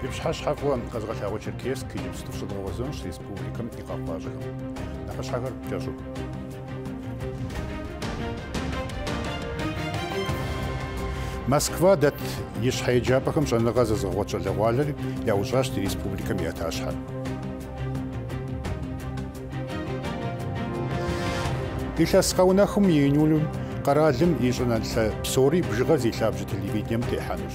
Ипшхашхафуа Казахстан Черкесск и Пстушевозон Республикам и Кавказахам. Нахашхагар Джажу. Москва дат Ишхайджапахам Жанагаза Заводча Левалер, я ужашь Республикам и Аташхан. Ишаскаунахум Юнулюм, Карадлим и Жанальса Псори, Бжигази Лабжи телевидением Техануш.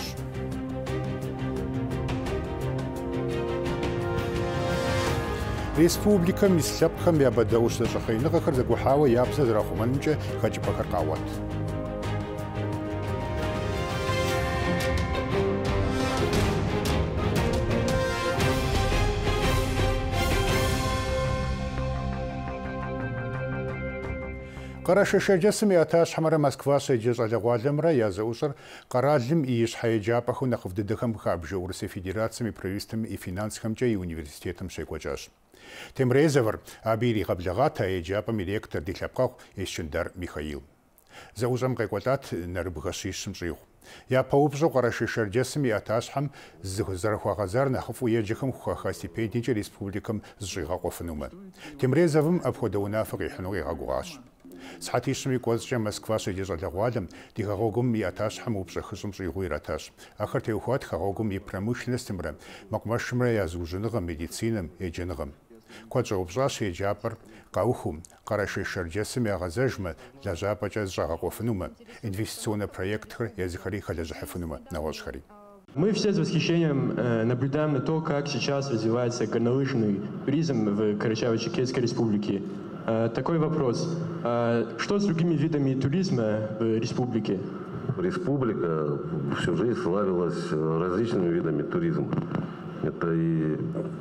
Республика Мислапхам Ябадауш Шахайнага Харзагухава Ябса Зрахуманча Хаджипахаркават. Карашешаджасами Аташ Хамара Москва Сейджаз Алягуалемра Язаушар Карадлим и Ишхайджапаху Нахвдыдахам Хабжи Урсы Федерациями, правительствами и финансовым и университетом Шейкваджаш. Темрезавр Абири Хаблягата Эджапами ректор Дихляпках Ещендар Михаил. Заужам Кайкватат Нарбгашишим Жих. Я поубжу Карашешаджасами Аташхам Зарахуагазар Нахфу Еджихам Хахасипеднича Республикам Сжигакофнума. Темрезавым обходаунафа Рихануи Гагуаш. Схатишми Козча Москва Сейджаз Алягуалем Дихагогум и Аташхам Убшахшим Жигуираташ. Ахартеухуат Хагогум и промышленностям Макмашмра Язужингам медицинам и джингам. Кваджа Убжаш и Джапар Каухум Карашешаджасами Агазажма Лажапача Жагакофнума. Инвестиционный проект Язихари Халяжахафнума Навашхари. Мы все с восхищением наблюдаем на то, как сейчас развивается горнолыжный туризм в Карачаево-Черкесской республике. Такой вопрос. Что с другими видами туризма в республике? Республика всю жизнь славилась различными видами туризма. Это и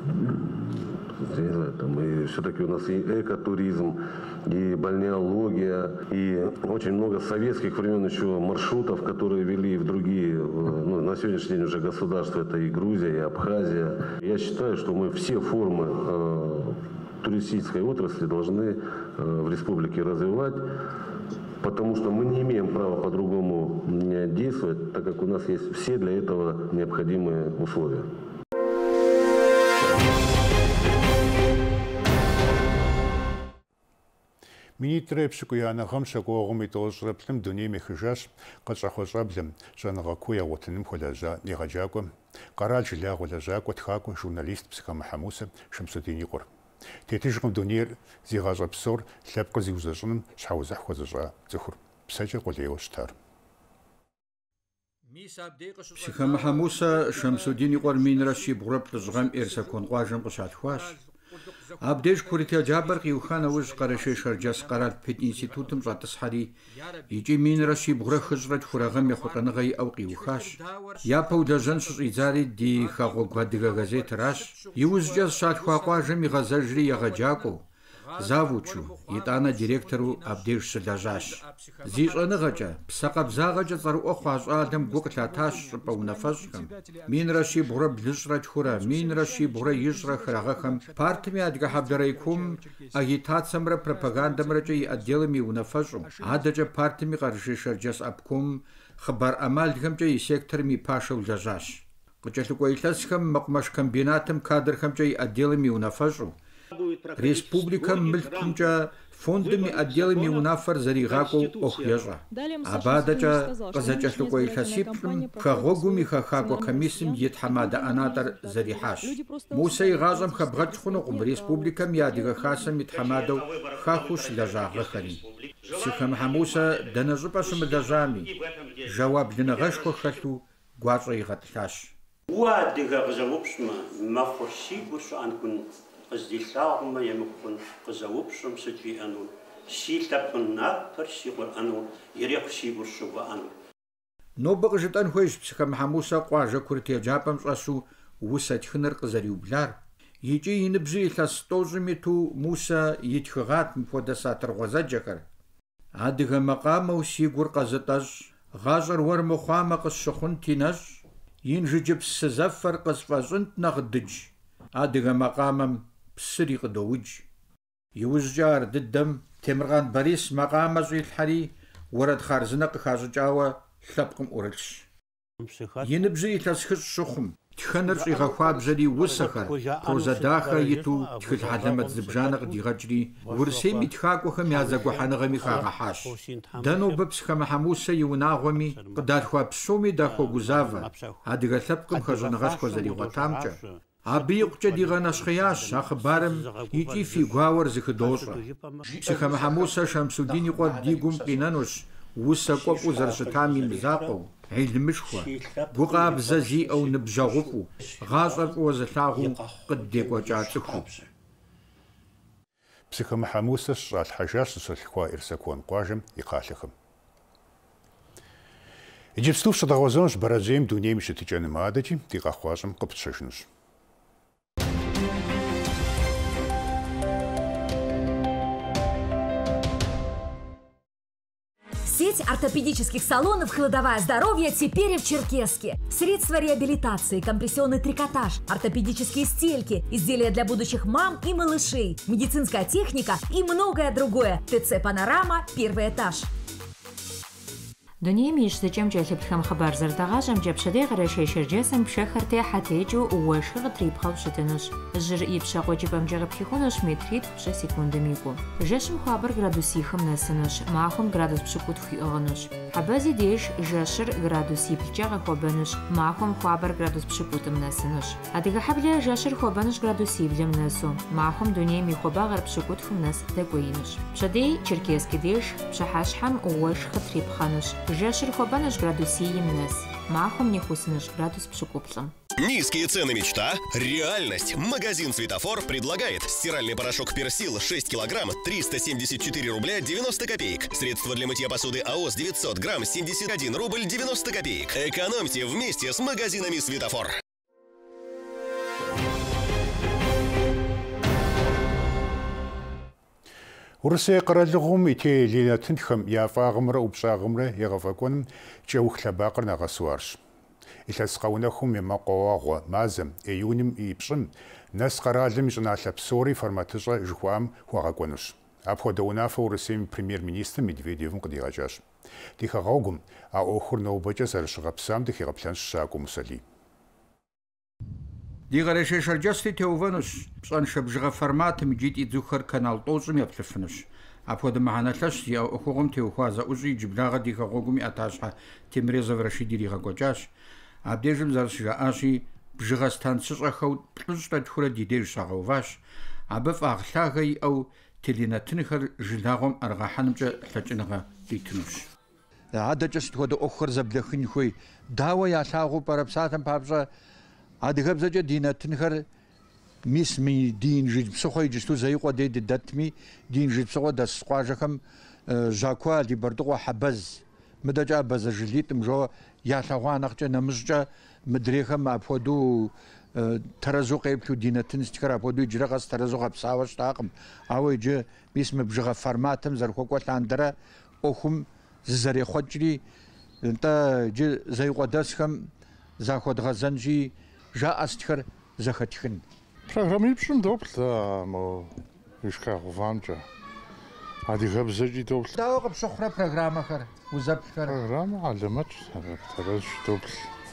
все-таки у нас и экотуризм, и бальнеология, и очень много советских времен еще маршрутов, которые вели в другие, на сегодняшний день уже государства, это и Грузия, и Абхазия. Я считаю, что мы все формы туристической отрасли должны в республике развивать, потому что мы не имеем права по-другому действовать, так как у нас есть все для этого необходимые условия. Министр Пшикуяна Хамшакогум и Толжраплем Дуни Хижаш, Качахожаблем, Жанагакуя Вотаним Холяжа, Ягаджаку, Караджиля Холяжаку, Тхаку, журналист Психамахамуса, Шамсудиникур. Тетижгам Дунир, Зигажапсор, Шляпказиузажным, Шаузахозажа, Цухур, Псача Колеоштар. Психамахамуса, Шамсудиникур, Минраши, Бурап, Згам, Ирсакон, Важам, Кушатхваш. Абдеж Куритя Джабар Юханович Карашешаджас Карат Пет институтом Жатасхари, Иджи Минраши Бурахажрат Хурагам Яхутанагай Ауқиухаш, Япау Дажанш Изари Ди Хагогвадига газет Раш, Юзджас Шатхуакважами Газажри Ягаджаку, Завучу, Итана директору Абдеж Шадажаш. Зишанагача, Псакабзагача Заруахваш Адам Гуклаташ Паунафашкам, Минраши Бура Ближрат Хура, Минраши Бура Ижра Храгахам, партами Адгахабдарайкум, агитациямра пропагандамраджа и отделами унафажу, Ададжа партами Гаршишарджас Абкум, Хабар Амальдхамджа и секторами Пашал Жажаш. Кучатлукуайласхам Макмаш комбинатам кадрхамджа и отделами унафажу. Республика Мильтунджа фондами отделами унафар Заригаку Охьяжа. Абадача Казачашлукой Хасипшм, Хагогуми Хахако Камисим Етхамада Анатар Зарихаш. Мусей Газам Хабгачхунукум Республика Мядига Хасам Итхамадов Хахуш Ляжа Гахари. Психамхамуса Данажупашам Дажами. Жаваб Динагашко Хату Гуаджа и Гатхаш. Уадига Газавупшма Мафурси Гуршу Анкун. Аздилсаагма ямуккун казавупшум сати ану силтапна парсигур ану ярексигуршуга ану. Но багажитан хойш Психамхамуса Кважа Куртия Джапам Шасу Усатхнер Казариублар. Ичи инбзи ластожмиту Муса Итхгат Мфодасатар Вазаджакар. Адига Макама Сигур Казатаж, Газар Вармухама Касшахун Тинаж, Инжиджиб Сазафар Касфазунт Нагдж. Адига Макамам Псири Qdouj. Юзжар диддам Темирган Борис Макама Зуилхари ورد خارزنا قخاجاوا ثبقم أورلش. ينبزي تسخش شخم тхэныр щӏигъэхуабжьэри усэхэр, прозэ дахэ иту тхылъ хьэлэмэт зыбжанэ къыдигъэкӏри Урысейм и тхакӏуэхэм я зэгухьэныгъэми хагъэхьащ. Дэ нобэ Псыхэмыхьэ Мусэ и унагъуэми къыдалъхуа псоми дахуэгузавэ адыгэ лъэпкъым хэщӏыныгъэшхуэ зэригъуэтамкӏэ. Абы икъукӏэ дигъэнэщхъеящ а хъыбарым икӏи фи гуауэр зыхыдощӏэ. Псыхэмыхьэ Мусэ Шамсудин и къуэд ди гум къинэнущ усэ кӏуэпӏу зэрыщытам и мызакъуэу, Ӏейлымышхуэ, гукъабзэ зиӏэу ныбжьэгъуфӏу, гъащӏэр фӏыуэ зылъагъуу къыддекӏуэкӏа цӏыхуу. Псыхэмыхьэ Мусэ щӏалъхьэжащ зыщалъхуа Ирсакон къуажэм и къалъэхэм. Иджыпсту щыдэгъуэзэнущ бэрэжьейм дунейм и щытыкӏэным адэкӏи ди къэхъуащӏэм къыптщэжынущ. Сеть ортопедических салонов «Кладовая здоровья» теперь и в Черкесске. Средства реабилитации, компрессионный трикотаж, ортопедические стельки, изделия для будущих мам и малышей, медицинская техника и многое другое. ТЦ «Панорама», первый этаж. دنيا ميش زجم جالب خم خبر زردغاجم جاب شديق رشي شرجاسم بشخرتي حتيجو وشخ طريب خوشتنش جر يبشا قوجبم جرب خيخونش متريد بش سكوند ميكو جاشم خبر градуси خم نسنش معهم градус بشكوت في اغنش حبازي ديش جاشر градуси بجاغ خوبنش معهم خبر градус بشكوت منسنش اديغه حبله جاشر خوبنش градуси بلم نسو معهم دنيا مي خوباغر بشكوت خم نس دكوينش شدي черкесский ديش بشحاشحم وشخ طريب خانش Жешер хобанаш градуси имнес. Махом не хусинаш градус пшукуплом. Низкие цены мечта – реальность. Магазин «Светофор» предлагает стиральный порошок «Персил» 6 килограмм 374 рубля 90 копеек. Средства для мытья посуды АОС 900 грамм 71 рубль 90 копеек. Экономьте вместе с магазинами «Светофор». Урысей къэралыгъум и телинатынхэм я фӀагъымрэ ӀупщӀагъымрэ егъэфӀэкӀуэным кӀэух лъэбакъыр нэгъэсуарщ. Илъэс къэунэхум и мэкъуауагъуэ мазэм, июнем и пщӀым нэс къэралым и щӀыналъэ псори форматыщӀэ жыхуаӀэм хуагъэкӀуэнущ. Апхуэдэ унафэ Урысейм премьер-министрым Медведевым къыдигъэкӀащ. Ди хэгъуэгум а Ӏуэхур нобэкӀэ зэрыщыгъэпсам дыхегъэплъэнщ щакӀуэ Мусэлий. Дигъэрэшей шэрджэсти теувэнущ, пщӏэншэ бжыгъэ форматым икӏи дзухэр канал тӏощӏым еплъыфынущ. Апхуэдэ мыхьэнэ лъэщ зи ӏуэхугъуэм теухуа зэӏущӏи джыблагъэ ди хэгъуэгум и ӏэтащхьэ Темирезов Рашид иригъэкӏуэкӏащ. Абдежым зэрыщыжаӏащи, бжыгъэ стан щыщӏэхэу плӏыщӏ тӏэтхурэ ди деж щагъэуващ. Абы фӏагъ лъагэ иӏэу теленэтынхэр жылагъуэм ӏэрыгъэхьэнымкӏэ лъэкӏыныгъэ къитынущ. Адэкӏэ сыт хуэдэ ӏуэхухэр зэблэхын хуей, дауэ ялъагъуу пӏэрэ псалъэм папщӏэ адыгэбзэкӏэ ди нэтынхэр мис ми ди инжыл псыхъуэ иджысту зэикъуэ дей дыдэтми, ди инжыл псыхъуэ дэс къуажэхэм жьакуа ди бэрдыгъуэ хьэбэз, мыдэкӏэ абазэ жылитӏым жоуэ ялъэгъуа нэхъкӏэ нэмыщӏкӏэ мыдрейхэм апхуэдэу тэрэзу къеплъу ди нэтын стхэр апхуэдэу иджырэ къэс тэрэзу гъэпсауэ щытакъым. Ауэ иджы мис мы бжыгъэ форматым зэрыхуэкӏуэ лъандэрэ ӏуэхум зызэрехъуэкӏри нтӏэ иджы зэикъуэдэсхэм захуэдгъэзэнщи жаӏэстхэр зэхэтхын. Программипщӏым доплъ мо ишхагъувамкӏэ. Адыгэбзэкӏи доплъ. Дауэ къыпщыхъурэ программэхэр, узэплъхэр? Программэ къалэмэт, тэрэз доплъ.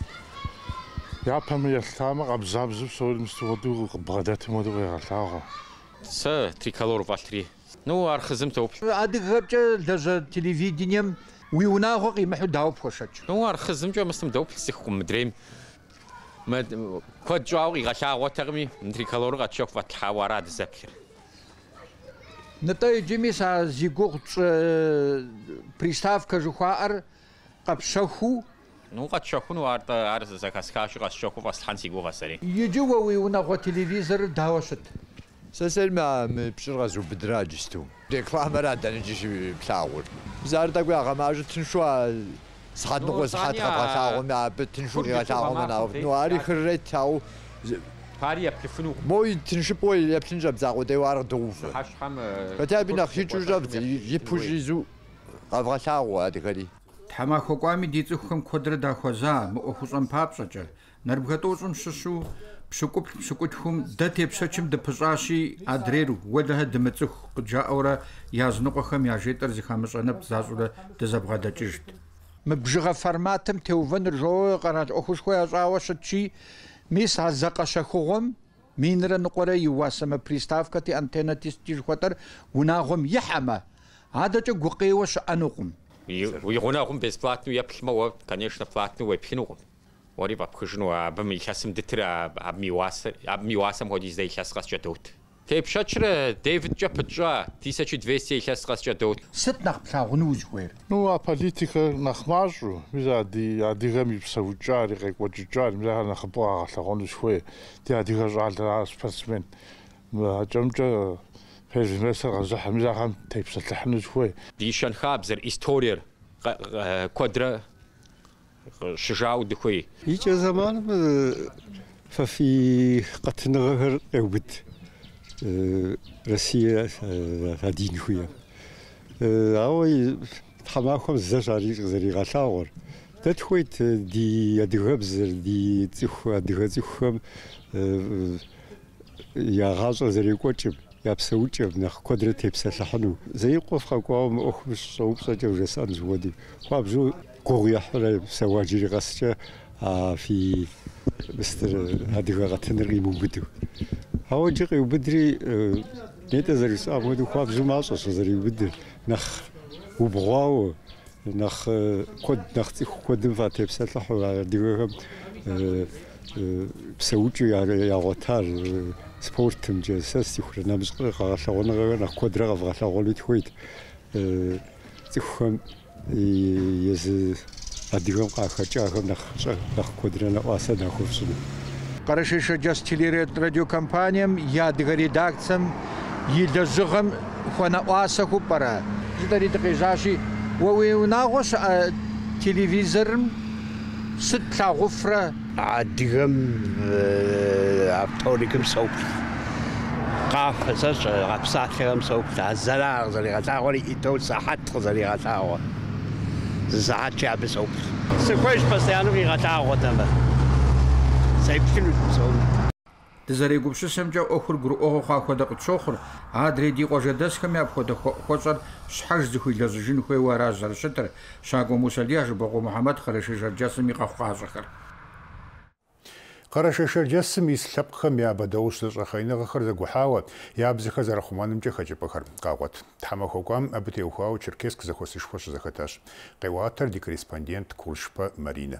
Япэмэ елъытамэ къабзабзэу псори мысту хуэдэу къыбгъэдэтым хуэдэу къегъэлъагъуэ. Сэ триколор фӏэлъри. Ну, ар хъызым топлъ. Адыгэбкӏэ лэжьэ телевидением уи унагъуэ къимыхьу дауэ пхуэшэкӏ? Ну, ар хъызымкӏэ мыстым доплъ цӏыхукъым мыдрейм. Куэд щӏауэ къигъэлъагъуэтэкъыми, триколорыр къэтщэху фӏэтлъхьауэ арат дызэплъыр. Нытӏэ иджыми са зи гугъу приставкэ жыхуаӏэр къэпщэхуу. Ну, къэтщэхуну ар зэхэсхащи къэсщэхуу фӏэслъхьэн си гугъэ сэри. Иджы уэ уи унагъуэ телевизорыр дауэ щыт? Сэ мы пщыр къэзубыдра иджысту. Рекламэрат дэнэ иджы плъагъур. Бзэр тӏэкӏуи ягъэмажьэ тыншу сыхьэтныгъуэ сыхьэт къэбгъэлъагъуэми абы тыншу къигъэлъагъуэмэ наӏуэфӏ. Ну, ари хыррет, ауэ Пари еплъыфыну. Мо тыншыпӏуэ еплъынщӏэ бзагъуэдэу ар дыувэ. Хэти абы нэхъ икӏыу щӏэфӏ, ипу жизу къэвгъэлъагъуэ адыгэри. Тхьэмахуэ кӏуами ди цӏыхухэм куэдрэ дахуэза мы ӏуэхущӏэм папщӏэкӏэ. Нарбгъэ-тӏощӏым щыщу пщыкӏуплъ пщыкӏутхум дэ тепщэчым дыпыщӏащи, адрейр уэлэхьэ дымыцӏыху къыджаӏэурэ языныкъуэхэм я жетӏэр зыхамыщӏэ нэпт защӏурэ дызэбгъэдэкӏыжт. Мы бжыгъэ форматым теувэныр жоуэ къэрал ӏуэхушхуэ ящӏауэ щытщи, Мис азакашахугом минра нукора ювасама приставкати антеннатис тижхватар гунагом яхама. Адача гукеуш анукум. Уйгунагум бесплатно яплма, конечно, платно вепхинугум. Ори вапхужну абми хасам дитра абмиуасам ходи здесь сейчас расчетут. Тепшачра Дэвид Джападжа 1200 сейчас расчетут. Сет нахплагуну узгвер. Ну а политика нахмажу. Мизади адигами псавуджари рекваджари миза нахбаа лагонус хве. Ти адига жалда спортсмен. Ма жамжа фэжмэсэр захамза хам тепсалхнус хве. Ди шанхабзер историер квадра شجاع ودخوي. يجي زمان ففي قتنغهر قوبت روسيا هادين خويا. أوي تحماكم زجاري زري غشاور. تدخويت دي أدغبزر دي تخو أدغزخم يا غاز زري قوتشب يا بسوتشب نخ قدرة تبسلحنو. زي قف قوام أخمش صوب سجوجسان زودي. قابجو كوريا حلا سواجري غسجة في مستر هذه غتنري موجودو. هو جري وبدري نيت زري صاب ودو خواب زماس زري بدر نخ وبغاو نخ كود نختي كود فاتي بسلح ديهم بسوتشو يا غوتار سبورت مجلس يخرنا مسقر غاشونا نخ كود رغف غاشولو تخويت تخم يز أديهم قاخجاهم نخ كودرنا واسنا خوفسنا. Карашиша джастилирет радиокомпаниям я редакциям едажгам хвана уасаху пара. Ждари тгижаши уинагош телевизорм сытлагуфра أديهم أبطولكم سوق. قافزش قبساتهم سوق الزلاغ زلي غتاوري إتول ساحت زلي غتاور. زعات شعب سوق. سكويش بس يعني في غتاور تمام. تزاري قبش سمجا أخر جرو أخو خاخدا قتشوخر عادري دي قجدس كم يأخذ خشر شحج ذخي لزجين خوي ورازر شتر شاقو مسلياج بقو محمد خرش جرجسمي قفقا زخر قرش جرجسم يسلب خم يا بدوش رخينا غخر زقحاوة يا بزخ زرخمان مجا خجب بخر قاوت تحمل خوكام أبتي وخاو تشركيسك زخوسش خوش زختاش قواتر دي كريسباندينت كولشبا مارينا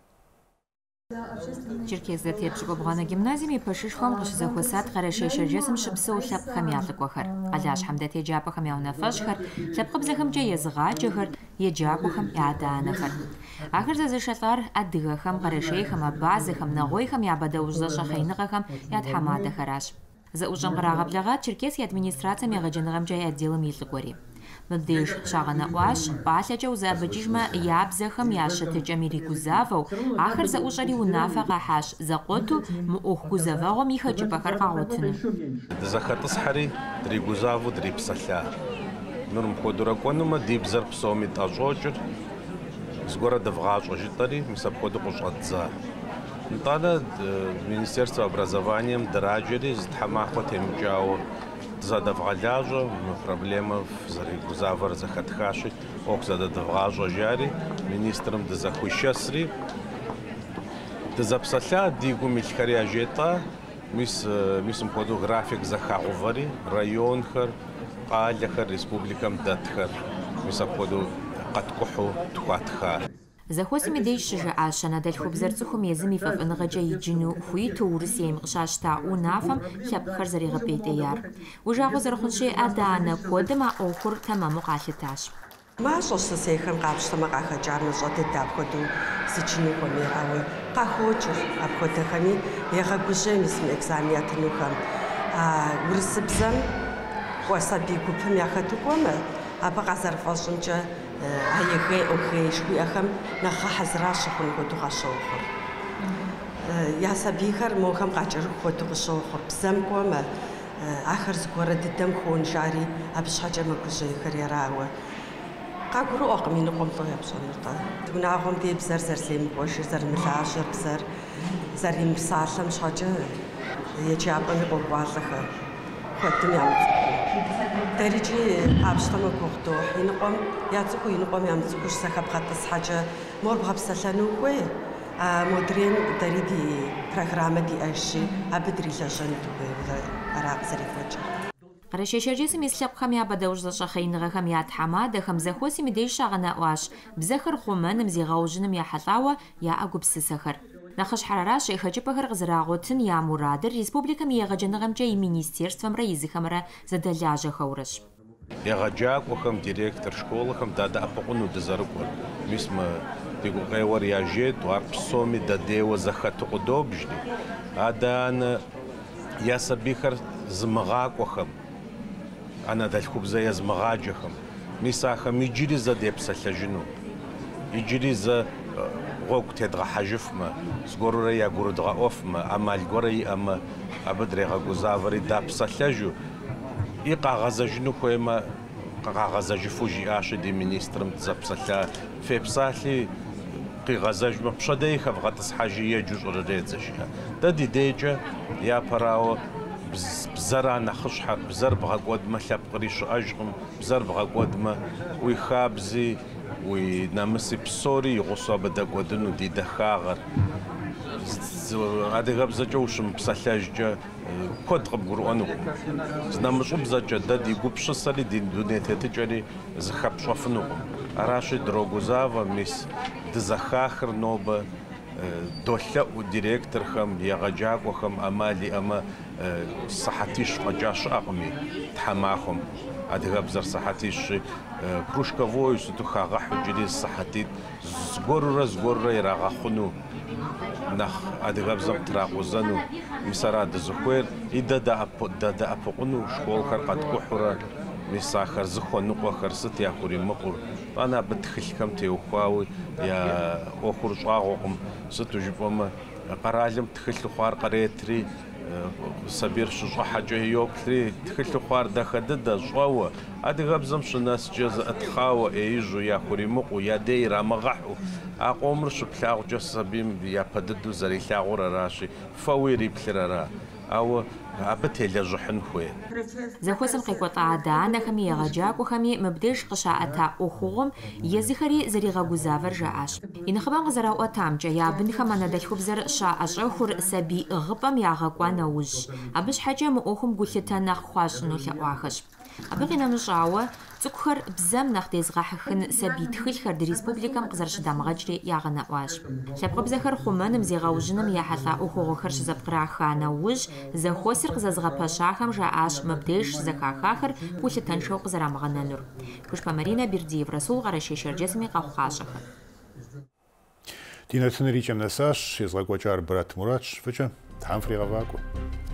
Черкезия тепшгобгана гимназиями пашишхом захвасат хорошей шерджесом шипсу хлебхам ятлыквахар. Аляш хамдат еджапахам яунафашхар, хлебхабзахамджа езгачахар, еджапахам яданахар. Ахар зазышатлар адыгахам хорошейхам абазахам нагойхам ябадауздашахайнагахам ядхамадахараш. За ужам грагабляга Черкесия администрация мегаженгамджа отделом ятлыквари. Надеж шагана уаш, паляча узабаджижма ябзахам яшатыджа миригузавау, ахар за ушари унафа гахаш, за коту муох гузавау михачи пахар гаутын. Захатас хари дригузаву дрипсаля. Нурм ходураконума дибзар псоми тажоджер, с города вгажожитари, мисапходу кушадза. Тада Министерство образования драджери здхамахва темджао задавгаляжо проблема в завар захатхаши ох задавгажо жари министром дезахуйшасри дезапсаля дигу милхариажета мисм ходу график захагувари районхар қаляхар республикам датхар мисапходу qatkуху тухатхар. Захосими дейшжа ашана дальхубзарцухум езми фав нгаджа иджину хуи туурсием гшашта унафам хябхар зарига петеяр. Ужагу зархунши адана кодма охур тамаму qalhitash. Машос сехан qapshtama qahajarna zote dabkhodu sichini khomirawi qahochur abkhodahami yagagushem ism examiatnukham ursibzam wasabi gupam yakhatuqoma abaqazarfashuncha هاي أوكي شوي أخم نخا حزراش خون قدو غشوخر يا سبيخر موخم قاجر قدو غشوخر بزم قوما آخر زقورة ددم خون جاري أبش حاجة مكوشي خريراوة قاقرو أقمين قوم طويا بشونرطا تقنا أقوم دي بزر زر سليم قوشي زر ملاشر بزر زر يمسالم شاجة يجي أبقى قوالخة خدم يعمل دريجي قابشتما كوختو ينقوم ياتسكو ينقوم يامسكوش سكاب خاطس حاجة مور بغبسلانو كوي مودرن داري دي программа دي أشي أبدري لجن أراق زريفوجا. قرشيشرجيسم يسلبخم يا بدوج زشخينغخم يا تحماد خم زخوسي مديش غناواش بزخر خمن مزيغاوجنم يا حطاوة يا أقوب سسخر نخش حراراش يخجبهر غزراغوتن يا مرادر ريسبوبليكم يغجنغم جاي مينيستيرством رئيزخمرا زدلاجة خورش يغجاك وخم ديريكتور شكولة خم دادا أبقونو دزاركول ميسما تيقو غيور ياجيت واربسومي داديو زخاتو قدوبجدي هذا أنا يا سبيخر زمغاك وخم أنا دالكوب زي زمغاجخم ميساخم يجري زا ديبسالجنو يجري زا غوك تدغى حجفما سغورو يا غوردغا اوفما اما الغوري اما ابدريغا غوزافري دابسالجو يقا غزاجنو كويما قا غزاجفوجي اش دي مينسترم تزابسالا فيبسالي قي غزاج ما بشداي خفغتس حاجيه جوج ريزش ددي ديجا يا براو بزرع نخش حق بزر بغا قد ما لاب قريش اجغم بزر بغا قد ما ويخابزي ونامسي بسوري يغصوا بدا قدنو دي دخاغر هذا غاب زجوشم بسلاجة كود غب قرآنو زنامش بزجة دادي قبش الصلي دي دنيا تتجري زخاب شوفنو أراشي دروغوزافا ميس دزخاخر نوبة دولة وديريكتور خم يغجاك وخم أمالي أما صحتيش غجاش أغمي تحماخم هذا غاب زر صحتيش كروشكا فويس تخاغا حجري صحتي زغورة يراغا خنو نخ هذا غاب زم تراغوزانو مسارا دزخوير إذا دا أبقنو شكول قد كحورا مساخر زخون نقوى خرست يا خوري مقر أنا بتخل كم تيوخاوي يا أخرج أغوهم ستو جبوما قرالم تخل خوار قريتري صبير شجع حاجة يوكلي تخل خوار دخدد جوا هذا غبزم شناس جز أتخاوى يجوا يا خوري مقو يا ديرا مغحو أقومر شبلاغ جس بيم يا بددو زري لاغور راشي فويري بلرا أو أبتي لجحن خوي زخوسم قيقوطا دانا خمي غجاك وخمي مبديش قشاعتا أخوغم يزخري زريغا غزافر جاعش إن خبان غزراو أتام جايا بن خمانا دالخوب زر شاعش أخور سبي غبام ياغاقوانا وج أبش حاجة مؤخم قلتانا خواش نوحاقواخش أبغينا مجاوة تكخر بزام ناخديز غاحخن سبي تخلخر دي ريسبوبليكام قزرش دامغاجري ياغنا واش لابغا بزاخر خمان مزيغاوجنم يا حتى أخوغخرش زبقراخانا وج زخوسر قزازغا باشاخم جاعش مبديش زكاخاخر قلتانشو قزرامغانا نور كوشبا مارينا بيرديев رسول غرشي شرجسمي قاوخاشخر دينا تنريجم نساش يزغا قوچار برات مراتش فجا تحنفري غواكو